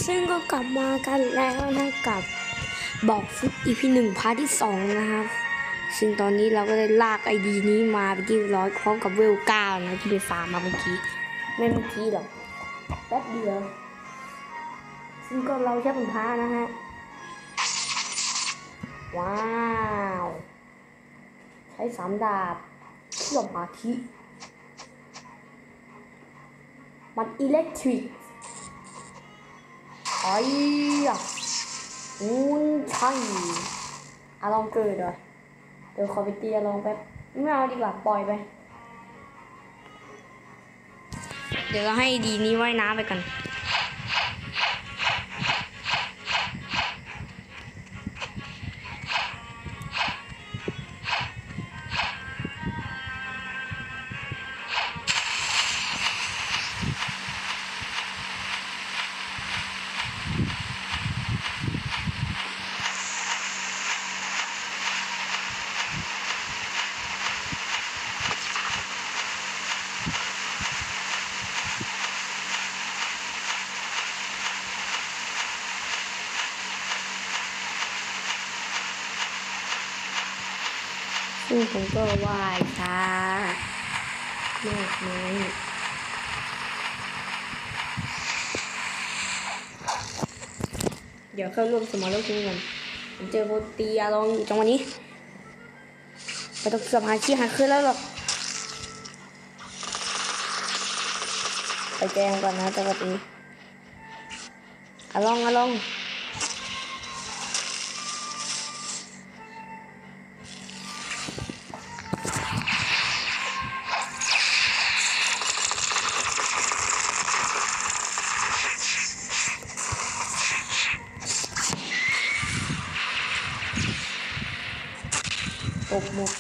ซึ่งก็กลับมากันแล้วนะกับบอกฟุต EP 1 พาร์ทที่ 2นะครับซึ่งตอนนี้เราก็ได้ลากไอดีนี้มาเป็นที่ร้อยพร้อมกับเวล9นะที่ไปฟาร์มมาเมื่อกี้ไม่เมื่อกี้หรอกแป๊บเดียวซึ่งก็เราใช้ผลพ้านะฮะว้าวใช้3 ดาบเชื่อมอาทิมันอิเล็กทริกไอ้อะใช่ลองเกิดเลยเดี๋ยวขอไปตีลองแป๊บไม่เอาดีกว่าปล่อยไปเดี๋ยวเราให้ดีนี้ว่ายน้ำไปกันซึ่งผมก็ว่ายช้ามากน้อยเดี๋ยวเข้าร่วมสมรภูมิกันผมเจอโปรตีลองอยู่จังหวะนี้ไปต้องเกือบหาขี้หาขึ้นแล้วหรอกไปแจ้งก่อนนะจังหวะนี้ลองตบมุก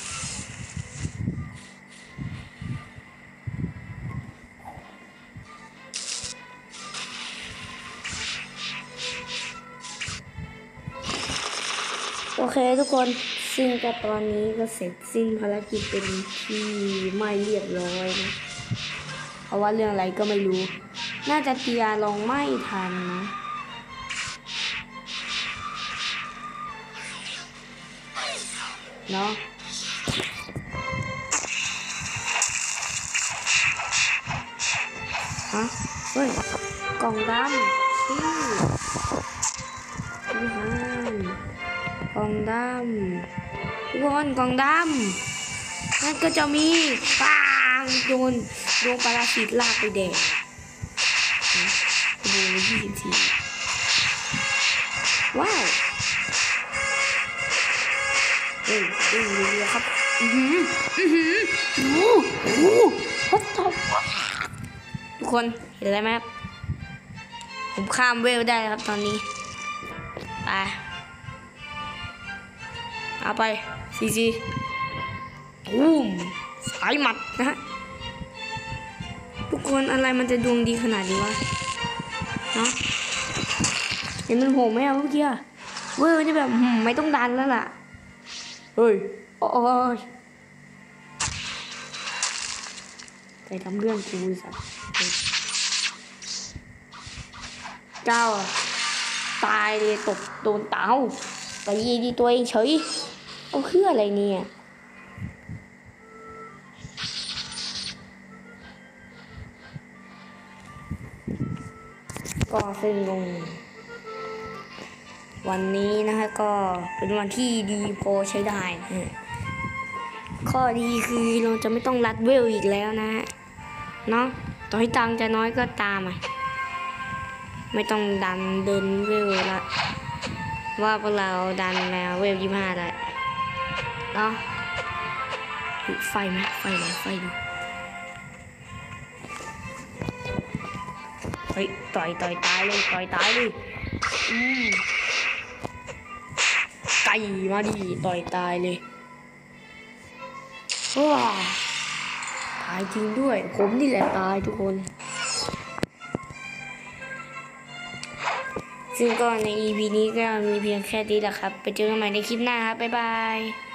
โอเคทุกคนซึ่งก็ตอนนี้ก็เสร็จสิ้นภารกิจเป็นที่ไม่เรียบร้อยนะเพราะว่าเรื่องอะไรก็ไม่รู้น่าจะเตียลงไม่ทันนะเนาะฮะเฮ้ยกล่องดำชื่อกล่องดำทุกคนกล่องดำนั่นก็จะมีปังโดนปรสิตลากไปแดกดู24ว้าวเฮ้ยเรือครับทุกคนเห็นอะไรไหมครับผมข้ามเวลได้ครับตอนนี้ไปเอาไปซีสายหมัดนะฮะทุกคนอะไรมันจะดวงดีขนาดนี้วะเนาะเห็นมันโหไหมอะเมื่อกี้เวลจะแบบไม่ต้องดันแล้วล่ะเฮ้ยโอ้ยไปทำเรื่องกูสัตว์เจ้าตายเลยตกโดนเตาไปยีดีตัวเองเฉยเอาคืออะไรเนี่ยก็ซึ่งวันนี้นะฮะก็เป็นวันที่ดีพอใช้ได้ข้อดีคือเราจะไม่ต้องรัดเวลอีกแล้วนะเนาะต่อให้ตังจะน้อยก็ตามไม่ต้องดันเดินเวลละว่าพวกเราดันแล้วเวล25ได้เนาะไฟไหมไฟดูเฮ้ยต่อยตายเลยไก่มาดิต่อยตายเลยว้าตายจริงด้วยผมนี่แหละตายทุกคนซึ่งก็ใน EP นี้ก็มีเพียงแค่นี้แหละครับไปเจอกันใหม่ในคลิปหน้าครับบ๊ายบาย